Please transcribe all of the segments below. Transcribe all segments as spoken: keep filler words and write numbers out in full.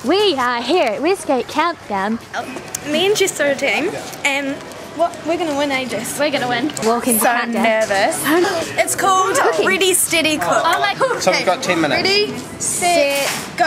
We are here at Westgate Countdown. Me and Jess are a team, and what we're gonna win, eh, Jess? We're gonna win. Walking so countdown. nervous. It's called Cooking. Ready, Steady, Cook. Oh my God. So we've got ten minutes. Ready, set, go.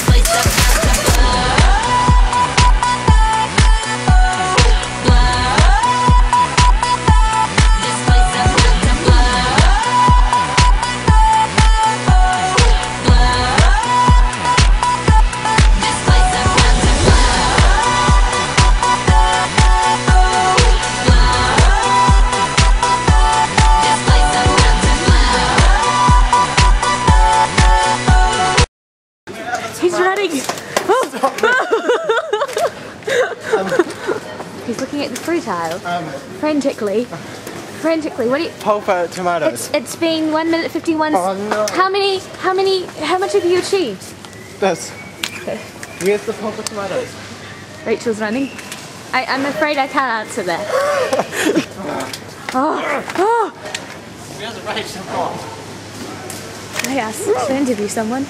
He's running. He's looking at the fruit aisle, um, frantically. Frantically. What do you? Pulpa tomatoes. It's, it's been one minute fifty-one. Oh no. How many? How many? How much have you achieved? This. Okay. Where's the pulpa tomatoes? Rachel's running. I, I'm afraid I can't answer that. oh. Oh. Where's Rachel? I asked to interview someone.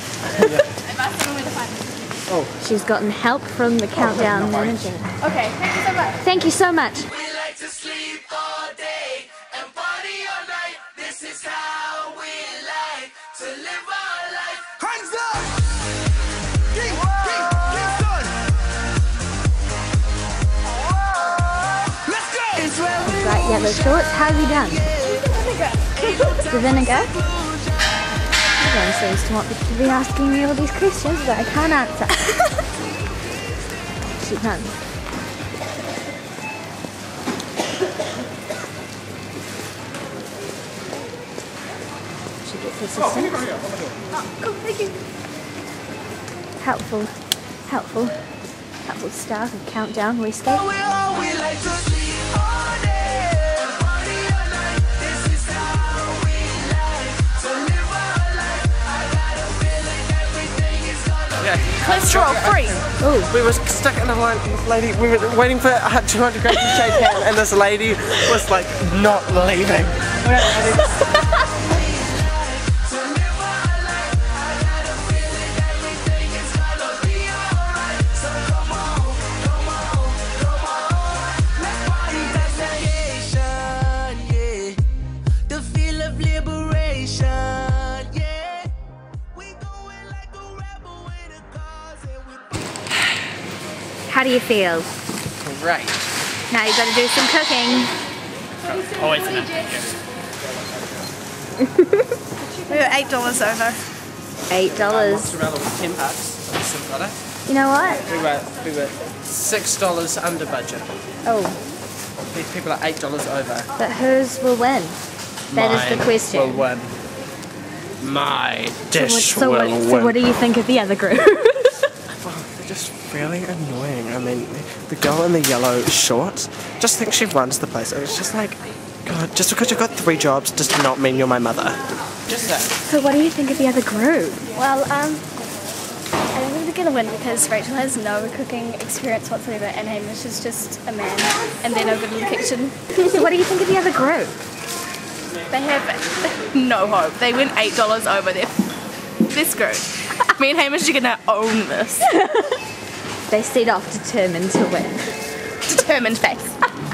Oh. She's gotten help from the countdown oh, no, manager. Okay, thank you so much. Thank you so much. We like to sleep all day and party all night. This is how we like to live our life. Hands up! King, king, Kingston! Let's go! Right, yellow shorts. How have you done? The vinegar. Everyone seems to want to be asking me all these questions that I can't answer. She runs. She gets assistance. Oh, cool, thank you. Helpful, helpful, helpful staff of Countdown Westgate. We all we like to sleep all day and party all night. This is how we like to live our life. I got a feeling everything is gonna Yeah. Cholesterol free. Ooh. We were stuck in a line with this lady. We were waiting for two hundred grams to shake hands, and this lady was like not leaving. How do you feel? Great. Now you've got to do some cooking. Always an We were eight dollars over. Eight dollars. Mozzarella was ten bucks. Some butter. You know what? We were we were six dollars under budget. Oh, These people are eight dollars over. but whose will win? That is the Mine question. Will win. My dish so, what, will win. so what do you think of the other group? Oh, they're just really annoying. I mean, the girl in the yellow shorts just thinks she runs the place. It's just like, God, just because you've got three jobs does not mean you're my mother. Just that. So what do you think of the other group? Well, um, I don't think they're gonna win because Rachel has no cooking experience whatsoever and Hamish is just a man and they're no good in the kitchen. So what do you think of the other group? They have no hope. They went eight dollars over there. This group. Me and Hamish are gonna own this. They set off determined to win. Determined face.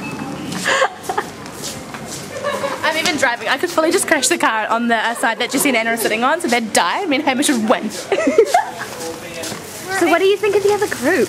I'm even driving. I could fully just crash the car on the uh, side that Jessie and Anna are sitting on, so they'd die. Me and Hamish would win. So what do you think of the other group?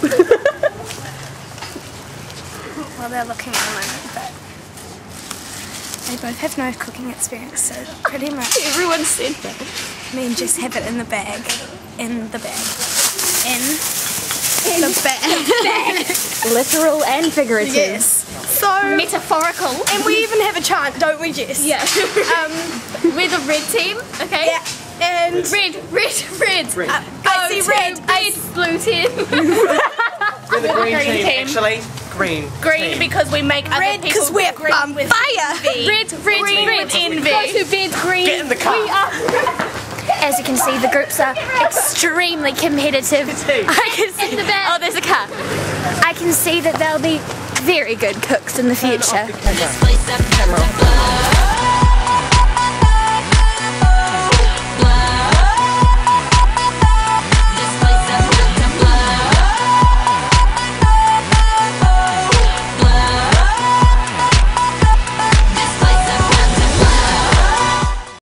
Well, they're looking at the moment, but they both have no cooking experience, so pretty much Everyone said that. me and Jess have it in the bag. In the bag. In, In the bag. Literal and figurative. Yes. So metaphorical. and we even have a chant, don't we, Jess? Yeah. Um, We're the red team, okay? yeah. And Red, red, red. Red. Uh, I go see to red. red, blue team. We're the green, green team, team. actually. Green. green team. because we make other Red, people 'cause we're green on with fire. envy. Red, red, green red. with envy. Go to bed, green. Get in the car. We are. As you can see, the groups are extremely competitive. I can see In the back. Oh, there's a car. I can see that they'll be very good cooks in the future. Camera.